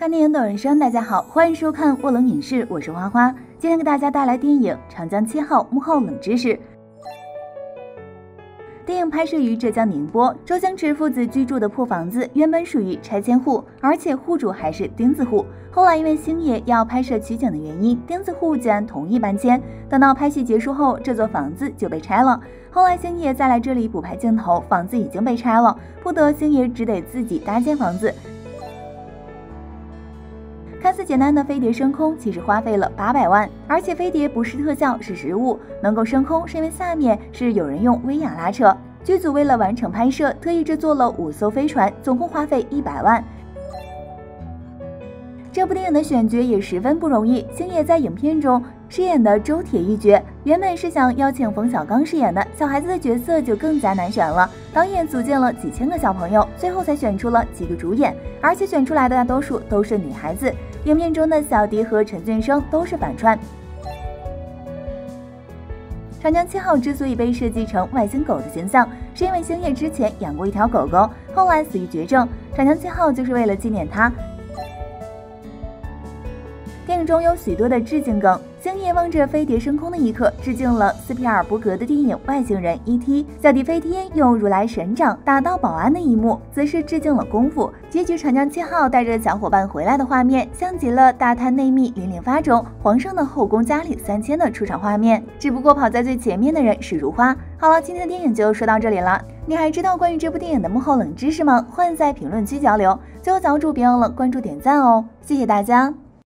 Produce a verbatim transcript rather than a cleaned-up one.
看电影懂人生，大家好，欢迎收看卧龙影视，我是花花。今天给大家带来电影《长江七号》幕后冷知识。电影拍摄于浙江宁波，周星驰父子居住的破房子原本属于拆迁户，而且户主还是钉子户。后来因为星爷要拍摄取景的原因，钉子户竟然同意搬迁。等到拍戏结束后，这座房子就被拆了。后来星爷再来这里补拍镜头，房子已经被拆了，不得星爷只得自己搭建房子。看似简单的飞碟升空，其实花费了八百万，而且飞碟不是特效，是实物，能够升空是因为下面是有人用威亚拉扯。剧组为了完成拍摄，特意制作了五艘飞船，总共花费一百万。这部电影的选角也十分不容易，星爷在影片中饰演的周铁一角，原本是想邀请冯小刚饰演的，小孩子的角色就更加难选了。导演组建了几千个小朋友，最后才选出了几个主演，而且选出来的大多数都是女孩子。影片中的小迪和陈俊生都是反串。长江七号之所以被设计成外星狗的形象，是因为星爷之前养过一条狗狗，后来死于绝症，长江七号就是为了纪念他。电影中有许多的致敬梗，星爷望着飞碟升空的一刻，致敬了斯皮尔伯格的电影《外星人 E T》，小迪飞天用如来神掌打到保安的一幕，则是致敬了功夫。结局长江七号带着小伙伴回来的画面，像极了大探内密零零发中皇上的后宫佳丽三千的出场画面，只不过跑在最前面的人是如花。好了，今天的电影就说到这里了，你还知道关于这部电影的幕后冷知识吗？欢迎在评论区交流。最后，小主别忘了关注点赞哦，谢谢大家。